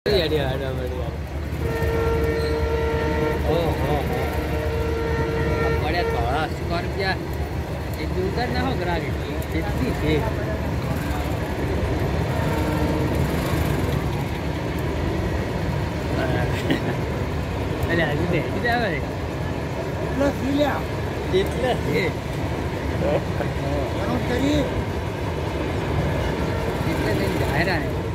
પડે થોડા સ્કોર્પિયા એ દૂર ના હો ગ્રાહક કેટલી છે અરે હજુ દે કીધે આવે એટલા ફીલ્યા એટલા છે એટલે લઈને જાહેરા ને